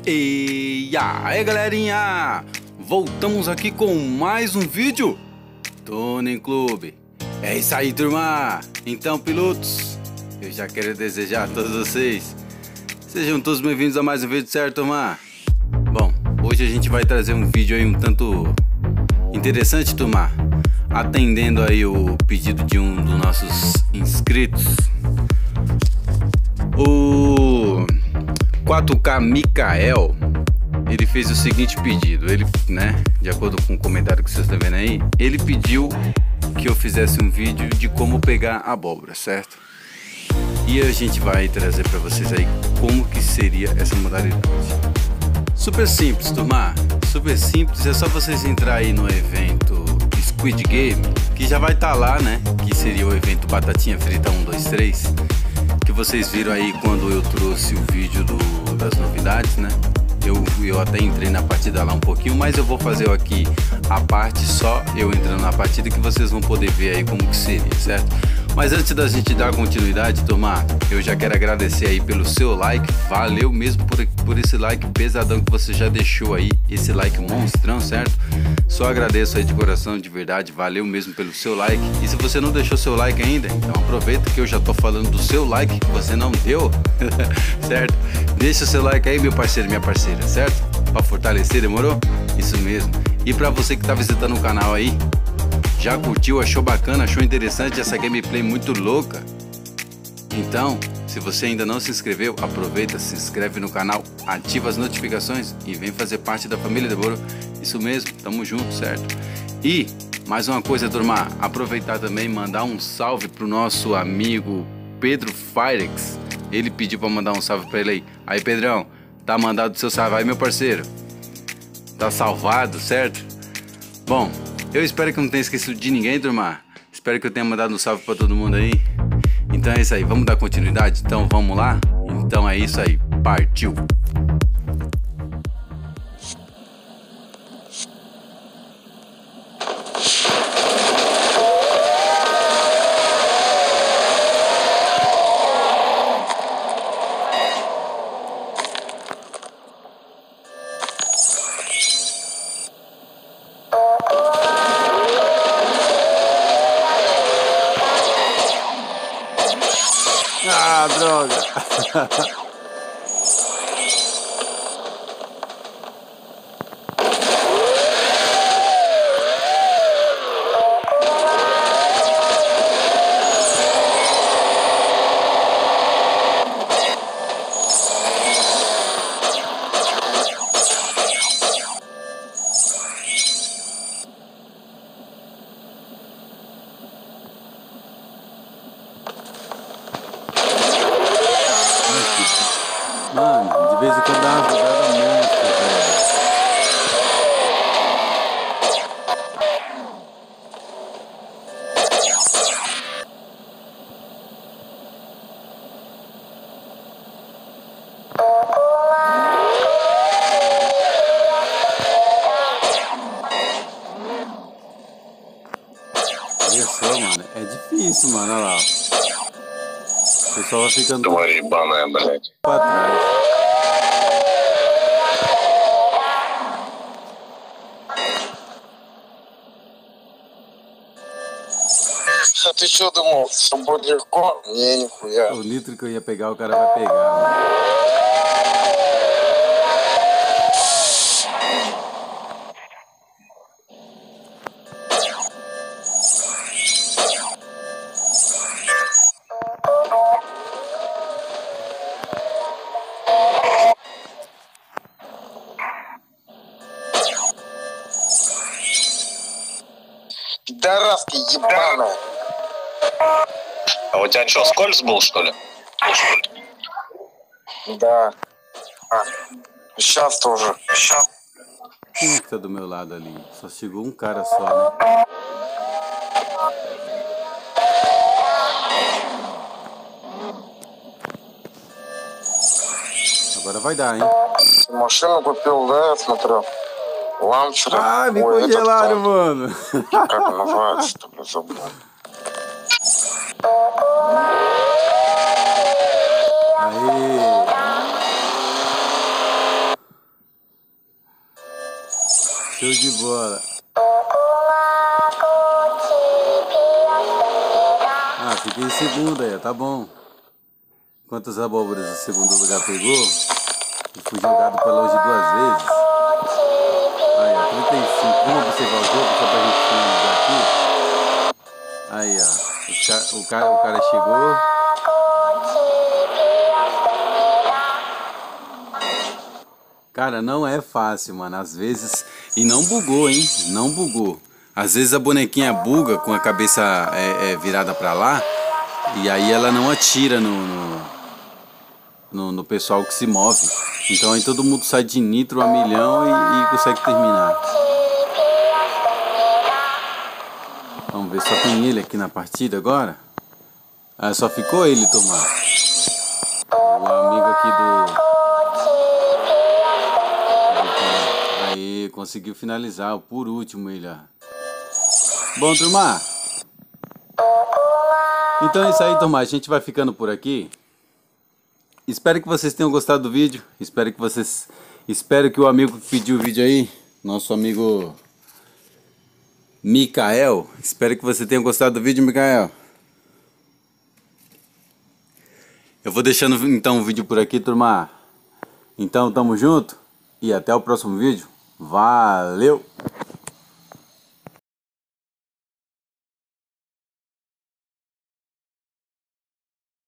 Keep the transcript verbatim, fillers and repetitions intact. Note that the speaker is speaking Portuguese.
E aí galerinha, voltamos aqui com mais um vídeo Tuning Club. É isso aí, turma. Então, pilotos, eu já quero desejar a todos vocês, sejam todos bem-vindos a mais um vídeo, certo, turma? Bom, hoje a gente vai trazer um vídeo aí um tanto interessante, turma, atendendo aí o pedido de um dos nossos inscritos, o quatro K Mikael. Ele fez o seguinte pedido, ele, né, de acordo com o comentário que vocês estão vendo aí, ele pediu que eu fizesse um vídeo de como pegar abóbora, certo? E a gente vai trazer para vocês aí como que seria essa modalidade. Super simples, turma, super simples, é só vocês entrar aí no evento Squid Game, que já vai estar lá, né, que seria o evento Batatinha Frita um, dois, três, que vocês viram aí quando eu trouxe o vídeo do, das novidades, né? Eu, eu até entrei na partida lá um pouquinho, mas eu vou fazer aqui a parte só eu entrando na partida, que vocês vão poder ver aí como que seria, certo? Mas antes da gente dar continuidade, turma, eu já quero agradecer aí pelo seu like, valeu mesmo por, por esse like pesadão que você já deixou aí, esse like monstrão, certo? Só agradeço aí de coração, de verdade, valeu mesmo pelo seu like. E se você não deixou seu like ainda, então aproveita que eu já tô falando do seu like que você não deu, certo? Deixa o seu like aí, meu parceiro, minha parceira, certo? Pra fortalecer, demorou? Isso mesmo. E pra você que tá visitando o canal aí, já curtiu, achou bacana, achou interessante essa gameplay muito louca? Então, se você ainda não se inscreveu, aproveita, se inscreve no canal, ativa as notificações e vem fazer parte da família Demorou. Isso mesmo, tamo junto, certo? E mais uma coisa, turma, aproveitar também e mandar um salve pro nosso amigo Pedro Firex. Ele pediu pra mandar um salve pra ele aí. Aí, Pedrão, tá mandado o seu salve aí, meu parceiro. Tá salvado, certo? Bom, eu espero que eu não tenha esquecido de ninguém, turma. Espero que eu tenha mandado um salve pra todo mundo aí. Então é isso aí, vamos dar continuidade? Então vamos lá? Então é isso aí, partiu! Ah, droga! Mano, de vez em quando dá uma jogada monstro, velho. Olha só, mano, é difícil, mano, olha lá. O pessoal vai ficando pra trás. А ты что думал, что будет легко? Не, нихуя. O nitro que eu ia pegar, o cara vai pegar, mano. Пидораски ебаные. А у тебя что, скольз был, что ли? Да. А, сейчас тоже. Сейчас. Quem é que tá do meu lado ali? Só chegou um cara só, né? Agora vai dar, hein? Машину купил, да, я смотрю. Ланчер. Ah, me Ой, этот, congelaram, а, mano. Как называется-то, блин, забыл. Aê. Show de bola. Ah, fiquei em segundo aí, tá bom. Quantas abóboras o segundo lugar pegou? E fui jogado pra longe duas vezes. Aí, ó, trinta e cinco. Vamos observar o jogo só pra gente finalizar aqui. Aí, ó. O cara, o cara, o cara chegou. Cara, não é fácil, mano. Às vezes... E não bugou, hein? Não bugou. Às vezes a bonequinha buga com a cabeça é, é, virada pra lá. E aí ela não atira no, no, no, no pessoal que se move. Então aí todo mundo sai de nitro a milhão e, e consegue terminar. Vamos ver, só tem ele aqui na partida agora. Ah, só ficou ele tomar. O amigo aqui do... Aí, conseguiu finalizar. Por último ele, ó. Bom, turma. Então é isso aí, turma. A gente vai ficando por aqui. Espero que vocês tenham gostado do vídeo. Espero que vocês... Espero que o amigo que pediu o vídeo aí, nosso amigo Micael. Espero que você tenha gostado do vídeo, Micael. Eu vou deixando então o vídeo por aqui, turma. Então, tamo junto. E até o próximo vídeo. Valeu!